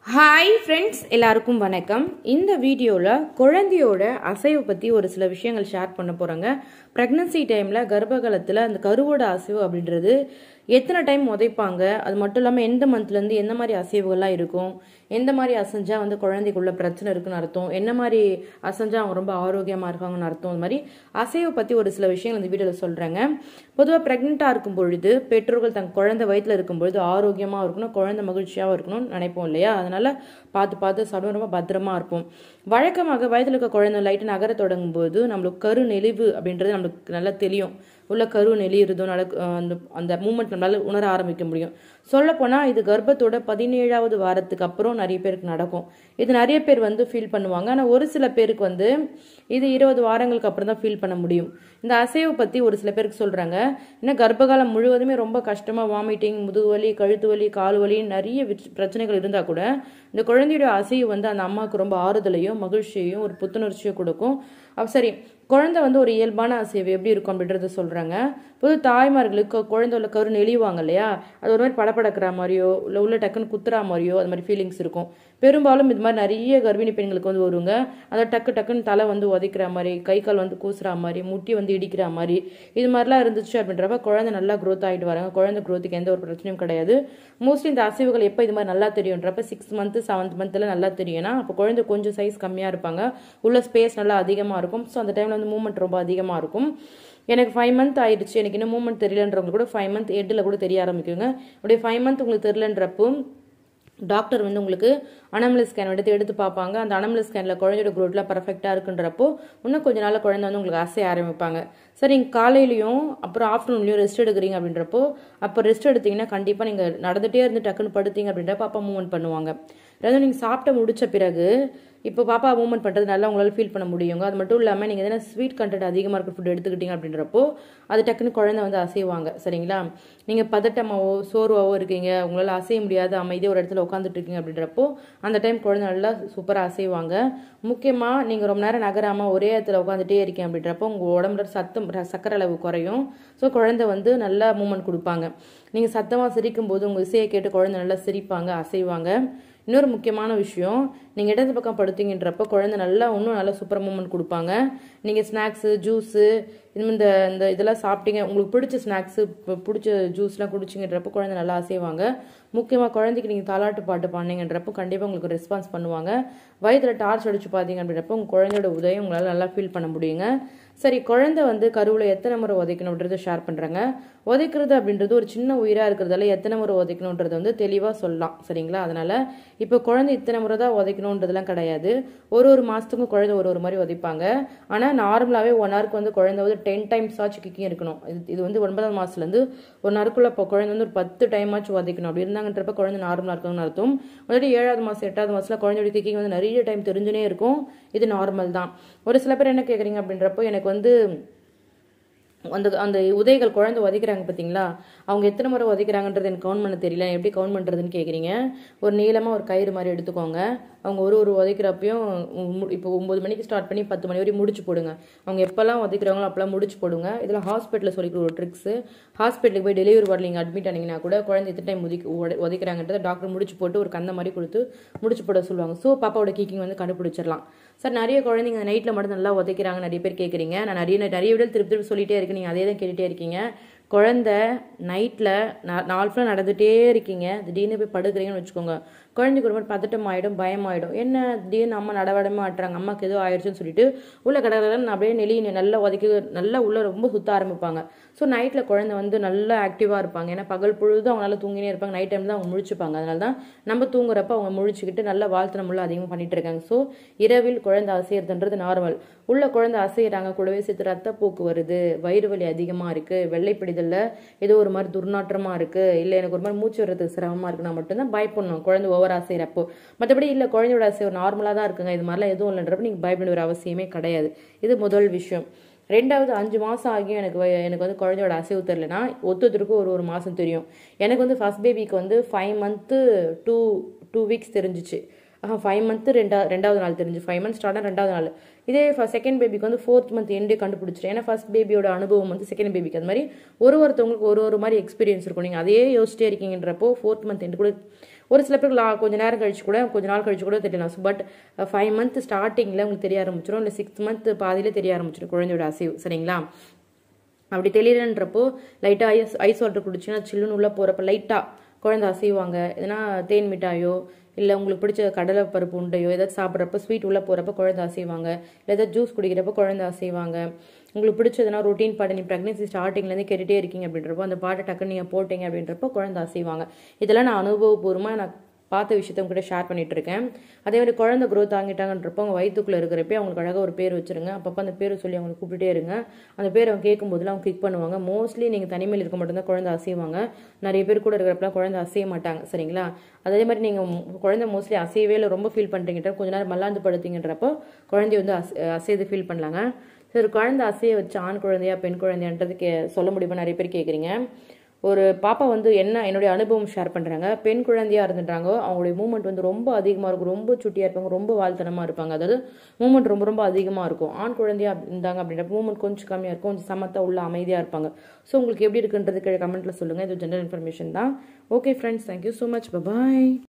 Hi friends, எல்லாருக்கும் வணக்கம். இந்த வீடியோவில் குழந்தையோட அசைவு பற்றி ஒரு சில விஷயங்கள் ஷேர் பண்ண போகிறாங்க. ப்ரெக்னன்சி டைமில் கர்ப்பகாலத்தில் அந்த கருவோட அசைவு அப்படின்றது எத்தனை டைம் உதைப்பாங்க, அது மட்டும் இல்லாமல் எந்த மந்த்லேருந்து எந்த மாதிரி அசைவுகள்லாம் இருக்கும், எந்த மாதிரி அசைஞ்சா வந்து குழந்தைக்குள்ள பிரச்சனை இருக்குன்னு அர்த்தம், என்ன மாதிரி அசைஞ்சா அவங்க ரொம்ப ஆரோக்கியமாக இருக்காங்கன்னு அர்த்தம். அது மாதிரி அசைவை பற்றி ஒரு சில விஷயங்கள் இந்த வீடியோவில் சொல்கிறேங்க. பொதுவாக ப்ரெக்னெண்ட்டாக இருக்கும் பொழுது பெற்றோர்கள் தங்க குழந்தை வயிற்றில் இருக்கும் பொழுது ஆரோக்கியமாக இருக்கணும், குழந்தை மகிழ்ச்சியாக இருக்கணும்னு நினைப்போம் இல்லையா? அதனால் பார்த்து சாப்பிட ரொம்ப பத்திரமா இருப்போம். வழக்கமாக வயதில் இருக்க குழந்தை லைட்டு நகர தொடங்கும் போது நம்மளுக்கு கரு நெளிவு அப்படின்றது நம்மளுக்கு நல்லா தெரியும். உள்ள கரு நெளியுறதோ அந்த மூமெண்ட் நம்மளால உணர ஆரம்பிக்க முடியும். சொல்லப்போனால் இது கர்ப்பத்தோட 17வது வாரத்துக்கு அப்புறம் நிறைய பேருக்கு நடக்கும். இது நிறைய பேர் வந்து ஃபீல் பண்ணுவாங்க. ஆனால் ஒரு சில பேருக்கு வந்து இது 20 வாரங்களுக்கு அப்புறம் தான் ஃபீல் பண்ண முடியும். இந்த அசைவை பற்றி ஒரு சில பேருக்கு சொல்கிறாங்க. ஏன்னா கர்ப்பகாலம் முழுவதுமே ரொம்ப கஷ்டமாக வாமிட்டிங், முதுகு வலி, கழுத்து வலி, கால் வலி, நிறைய பிரச்சனைகள் இருந்தால் கூட இந்த குழந்தையோட அசைவு வந்து அந்த அம்மாவுக்கு ரொம்ப ஆறுதலையும் மகிழ்ச்சியையும் ஒரு புத்துணர்ச்சியும் கொடுக்கும். சரி, குழந்தை வந்து ஒரு இயல்பான அசைவு எப்படி இருக்கும் அப்படின்றத சொல்கிறாங்க. பொது தாய்மார்களுக்கு குழந்தை உள்ள கரு நெளிவாங்க இல்லையா, அது ஒரு மாதிரி படப்படக்கிற மாதிரியோ இல்லை உள்ள டக்குன்னு குத்துறா மாதிரியோ அது மாதிரி ஃபீலிங்ஸ் இருக்கும். பெரும்பாலும் இது மாதிரி நிறைய கர்ப்பிணி பெண்களுக்கு வந்து வருங்க. அதை டக்குன்னு தலை வந்து உதைக்கிற மாதிரி, கை கால் வந்து கூசுற மாதிரி, முட்டி வந்து இடிக்கிற மாதிரி, இது மாதிரிலாம் இருந்துச்சு அப்படின்றப்ப குழந்தை நல்லா க்ரோத் ஆகிட்டு வராங்க. குழந்தை க்ரோத்துக்கு எந்த ஒரு பிரச்சனையும் கிடையாது. மோஸ்ட்லி இந்த அசைவுகள் எப்போ இது மாதிரி நல்லா தெரியுன்றப்ப 6 மந்த் 7th மந்த்தில் நல்லா தெரியும்னா அப்போ குழந்தை கொஞ்சம் சைஸ் கம்மியாக இருப்பாங்க, உள்ள ஸ்பேஸ் நல்லா அதிகமாக இருக்கும். ஸோ அந்த டைமில் வந்து மூவ்மெண்ட் ரொம்ப அதிகமாக இருக்கும். எனக்கு 5 மந்த் ஆயிடுச்சு, எனக்கு இன்னும் மூவ்மெண்ட் தெரியலன்றவங்க கூட 5 மந்த் எட்டில் கூட தெரிய ஆரம்பிக்குங்க. அப்படியே 5 மந்த் உங்களுக்கு தெரியலன்றப்போ டாக்டர் வந்து உங்களுக்கு அனமல் ஸ்கேன் எடுத்து பார்ப்பாங்க. அந்த அனமல் ஸ்கேனில் குழந்தையோட க்ரோத்லாம் பர்ஃபெக்டாக இருக்குன்றப்போ இன்னும் கொஞ்ச நாள் குழந்தை வந்து உங்களுக்கு அசைய ஆரம்பிப்பாங்க. சரி, நீங்கள் காலையிலையும் அப்புறம் ஆஃப்டர்நூன்லையும் ரெஸ்ட் எடுக்கிறீங்க அப்படின்றப்போ அப்போ ரெஸ்ட் எடுத்தீங்கன்னா கண்டிப்பாக நீங்கள் நடந்துகிட்டே இருந்து டக்குன்னு படுத்தீங்க அப்படின்றப்ப அப்பா மூவ்மெண்ட் பண்ணுவாங்க. அதாவது நீங்கள் சாப்பிட்டு முடிச்ச பிறகு இப்போ பாப்பா மூவ்மெண்ட் பண்ணுறது நல்லா உங்களால் ஃபீல் பண்ண முடியுங்க. அது மட்டும் இல்லாமல் நீங்கள் எதனா ஸ்வீட் கண்டென்ட் அதிகமாக இருக்க ஃபுட் எடுத்துக்கிட்டீங்க அப்படின்றப்போ அது டக்குன்னு குழந்தை வந்து அசைவாங்க. சரிங்களா? நீங்கள் பதட்டமாவோ சோர்வாவோ இருக்கீங்க, உங்களால் அசைய முடியாத அமைதியாக ஒரு இடத்துல உட்காந்துட்டு இருக்கீங்க அப்படின்றப்போ அந்த டைம் குழந்தை நல்லா சூப்பராக அசைவாங்க. முக்கியமாக நீங்கள் ரொம்ப நேரம் நகராமல் ஒரே இடத்துல உட்காந்துட்டே இருக்கீங்க அப்படின்றப்போ உங்கள் உடம்புல சக்கரை அளவு குறையும். ஸோ குழந்தை வந்து நல்லா மூவ்மெண்ட் கொடுப்பாங்க. நீங்கள் சத்தமாக சிரிக்கும் போது உங்கள் இசையை கேட்டு குழந்தை நல்லா சிரிப்பாங்க, அசைவாங்க. இன்னொரு முக்கியமான விஷயம், நீங்கள் இடது பக்கம் படுத்தீங்கன்றப்போ குழந்தை இன்னும் நல்லா சூப்பர் மூவ்மெண்ட் கொடுப்பாங்க. நீங்கள் ஸ்நாக்ஸு, ஜூஸு, இந்த இதெல்லாம் சாப்பிட்டீங்க, உங்களுக்கு பிடிச்ச ஸ்நாக்ஸு, பிடிச்ச ஜூஸ்லாம் குடிச்சிங்கன்றப்போ குழந்தை நல்லா அசைவாங்க. முக்கியமாக குழந்தைக்கு நீங்கள் தாலாட்டு பாட்டு பாடினீங்கன்றப்போ கண்டிப்பாக உங்களுக்கு ரெஸ்பான்ஸ் பண்ணுவாங்க. வயிற்றில் டார்ச் அடிச்சு பார்த்தீங்க அப்படின்றப்போ உங்கள் குழந்தையோட உதயம் உங்களால் நல்லா ஃபீல் பண்ண முடியுங்க. சரி, குழந்தை வந்து கருவில் எத்தனை முறை உதைக்கணுன்றதை ஷேர் பண்ணுறாங்க. உதைக்கிறது அப்படின்றது ஒரு சின்ன உயிராக இருக்கிறதால எத்தனை முறை உதைக்கணுன்றதை வந்து தெளிவாக சொல்லலாம். சரிங்களா? அதனால் இப்போ குழந்தை இத்தனை முறை தான் உதைக்கணுன்றதுலாம் கிடையாது. ஒரு மாதத்துக்கும் குழந்தை ஒரு மாதிரி உதைப்பாங்க. ஆனால் நார்மலாகவே 1 ஹவருக்கு வந்து குழந்தை வந்து 10 டைம்ஸ் ஆச்சு கிக்கிங் இருக்கணும். இது வந்து 9வது மாதத்துலேருந்து 1 ஹவருக்குள்ள இப்போ குழந்தை வந்து ஒரு 10 டைம் ஆச்சு உதைக்கணும். அப்படி இருந்தாங்கன்றப்ப குழந்தை நார்மலாக இருக்குன்னு அர்த்தம். முதல்ல 7வது மாதம் 8வது மாதத்தில் குழந்தையோட கிக்கிங் வந்து நிறைய டைம் தெரிஞ்சுனே இருக்கும். இது நார்மல் தான். ஒரு சில பேர் என்ன கேட்குறீங்க அப்படின்றப்போ எனக்கு வந்து அந்த உதைகள் குழந்தை உதைக்கிறாங்க பார்த்தீங்களா, அவங்க எத்தனை முறை உதைக்கிறாங்கன்றது எனக்கு கவுண்ட் பண்ண தெரியல, எப்படி கவுண்ட் பண்ணுறதுன்னு கேட்குறீங்க. ஒரு நீளமாக ஒரு கயிறு மாதிரி எடுத்துக்கோங்க. அவங்க ஒரு உதைக்கிறப்பையும் இப்போ 9 மணிக்கு ஸ்டார்ட் பண்ணி 10 மணி வரையும் முடிச்சு போடுங்க. அவங்க எப்போல்லாம் உதைக்கிறாங்களோ அப்போல்லாம் முடிச்சு போடுங்க. இதில் ஹாஸ்பிட்டலில் சொல்லிக்கிற ஒரு ட்ரிக்ஸு, ஹாஸ்பிட்டலுக்கு போய் டெலிவரி வார்டில் நீங்கள் அட்மிட் ஆனீங்கன்னா கூட குழந்தை எத்தனை டைம் உதைக்கிறாங்கன்றதை டாக்டர் முடிச்சு போட்டு ஒரு கந்த மாதிரி கொடுத்து முடிச்சு போட சொல்லுவாங்க. ஸோ பாப்பாவோட கீக்கிங் வந்து கண்டுபிடிச்சிடலாம். சார், நிறைய குழந்தைங்க நைட்டில் மட்டும் நல்லா உதைக்கிறாங்க நிறைய பேர் கேட்குறீங்க. நான் நிறைய விட திருப்பி சொல்லிகிட்டே இருக்கேன், நீங்கள் அதே தான் கேட்டுகிட்டே இருக்கீங்க. குழந்தை நைட்டில் 4 ஃபுல்லாக நடந்துகிட்டே இருக்கீங்க, திடீர்னு போய் படுக்கிறீங்கன்னு வச்சுக்கோங்க, குழந்தைக்கு ஒரு மாதிரி பதட்டம் ஆகிடும், பயமாயிடும். என்ன திடீர்னு அம்மா நடவடமாக ஆட்டுறாங்க, அம்மாவுக்கு ஏதோ ஆயிடுச்சுன்னு சொல்லிட்டு உள்ள கடற்கரை அப்படியே நல்லா உதைக்க நல்லா உள்ள ரொம்ப சுற்ற ஆரம்பிப்பாங்க. ஸோ நைட்டில் குழந்தை வந்து நல்லா ஆக்டிவாக இருப்பாங்க. ஏன்னா பகல் பொழுது அவங்க நல்லா தூங்கினே இருப்பாங்க, நைட் டைம் தான் அவங்க முழிச்சுப்பாங்க. அதனால தான் நம்ம தூங்குறப்ப அவங்க முழிச்சுக்கிட்டு நல்லா வாழ்த்து நம்மள அதிகமாக பண்ணிட்டு இருக்காங்க. ஸோ இரவில் குழந்தை அசையறதுன்றது நார்மல். உள்ள குழந்தை அசையிறாங்க, கூடவே சேர்த்து ரத்தப்போக்கு வருது, வயிறு வலி அதிகமாக இருக்குது, வெள்ளைப்பிடிதலில் ஏதோ ஒரு மாதிரி துர்நாற்றமாக இருக்குது, இல்லை எனக்கு ஒரு மாதிரி மூச்சு வர்றதுக்கு சிரமமாக இருக்குன்னா மட்டும்தான் பயப்படணும் குழந்தை ஓவர் அசைகிறப்போ. மற்றபடி இல்லை குழந்தையோட அசை நார்மலாக தான் இருக்குங்க, இது மாதிரிலாம் எதுவும் இல்லைன்றப்ப நீங்கள் பயப்பட ஒரு அவசியமே கிடையாது. இது முதல் விஷயம். 2வது, 5 மாதம் ஆகியும் எனக்கு வந்து குழந்தையோட அசைவு தெரியலனா ஒருத்தருக்கும் ஒரு மாதம் தெரியும். எனக்கு வந்து ஃபர்ஸ்ட் பேபிக்கு வந்து 5 மந்த்து 2 வீக்ஸ் தெரிஞ்சிச்சு. 5 மந்த்து 2வது நாள் தெரிஞ்சு, 5 மந்த்ஸ் ஸ்டார்ட் 2வது நாள். இதே செகண்ட் பேபிக்கு வந்து 4th மந்த் எண்டே கண்டுபிடிச்சிட்டேன். ஏன்னா ஃபர்ஸ்ட் பேபியோட அனுபவம் வந்து செகண்ட் பேபிக்கு அது மாதிரி ஒருத்தவங்களுக்கு ஒரு மாதிரி எக்ஸ்பீரியன்ஸ் இருக்கும். நீங்கள் அதையே யோசிச்சிட்டே இருக்கீங்கன்றப்போ 4th மந்த் எண்டு கூட ஒரு சில பேருக்கு கொஞ்ச நேரம் கழிச்சு கூட கொஞ்ச நாள் கழிச்சு கூட தெரியலாம். பட் 5 மந்த் ஸ்டார்டிங்கில் உங்களுக்கு தெரிய ஆரம்பிச்சிடும், இல்லை 6 மந்த் பாதியிலே தெரிய ஆரம்பிச்சிடும் குழந்தையோட அசைவு. சரிங்களா? அப்படி தெரியலன்றப்போ லைட்டாக ஐஸ் வாட்டர் குடிச்சிங்கன்னா சில்லுன்னு உள்ளே போகிறப்ப லைட்டாக குழந்தை அசைவாங்க. எதனா தேன் மிட்டாயோ இல்லை உங்களுக்கு பிடிச்ச கடலை பருப்பு உண்டையோ ஏதாச்சும் சாப்பிட்றப்ப ஸ்வீட் உள்ளே போகிறப்ப குழந்தை அசைவாங்க. இல்லை ஏதாவது ஜூஸ் குடிக்கிறப்ப குழந்தை அசைவாங்க. உங்களுக்கு பிடிச்சதுனா ரொட்டீன் பாட்டு, நீ ப்ரெக்னன்சி ஸ்டார்டிங்லேருந்து கேட்டுகிட்டே இருக்கீங்க அப்படின்றப்போ அந்த பாட்டை டக்குன்னு நீங்கள் போட்டிங்க அப்படின்றப்போ குழந்தை அசைவாங்க. இதெல்லாம் நான் அனுபவபூர்வமாக நான் பார்த்த விஷயத்த உங்ககிட்ட ஷேர் பண்ணிட்டு இருக்கேன். அதே மாதிரி குழந்தை க்ரோத் ஆகிட்டாங்கன்றப்போ அவங்க வயிற்றுக்குள்ளே இருக்கிறப்ப அவங்களுக்கு அழகாக ஒரு பேர் வச்சுருங்க. அப்பப்போ அந்த பேரை சொல்லி அவங்களுக்கு கூப்பிட்டுட்டே இருங்க. அந்த பேர் அவங்க கேட்கும்போதுலாம் அவங்க கிளிக் பண்ணுவாங்க. மோஸ்ட்லி நீங்கள் தனிமையில் இருக்க மட்டும்தான் குழந்தை அசைவாங்க. நிறைய பேர் கூட இருக்கிறப்பலாம் குழந்தை அசைய மாட்டாங்க. சரிங்களா? அதே மாதிரி நீங்கள் குழந்தை மோஸ்ட்லி அசையவே இல்லை, ரொம்ப ஃபீல் பண்ணுறீங்கன்ற கொஞ்ச நேரம் மல்லாந்து படுத்தீங்கன்றப்போ குழந்தைய வந்து அசைது ஃபீல் பண்ணலாங்க. சரி, குழந்தை அசைய வச்சு ஆண் குழந்தையா பெண் குழந்தையான்றது சொல்ல முடியுமா நிறைய பேர் கேட்குறீங்க. ஒரு பாப்பா வந்து என்னுடைய அனுபவம் ஷேர் பண்ணுறாங்க. பெண் குழந்தையா இருந்துட்டாங்க, அவங்களுடைய மூமெண்ட் வந்து ரொம்ப அதிகமாக இருக்கும், ரொம்ப சுட்டியாக இருப்பாங்க, ரொம்ப வாழ்த்தனமாக இருப்பாங்க. அதாவது மூமெண்ட் ரொம்ப ரொம்ப அதிகமாக இருக்கும். ஆண் குழந்தையா இருந்தாங்க அப்படின்ற மூமெண்ட் கொஞ்சம் கம்மியாக இருக்கும், கொஞ்சம் சமத்தா உள்ள அமைதியாக இருப்பாங்க. ஸோ உங்களுக்கு எப்படி இருக்குன்றது கமெண்ட்டில் சொல்லுங்கள். இது ஜென்ரல் இன்ஃபர்மேஷன் தான். Okay friends, thank you so much. பாய்.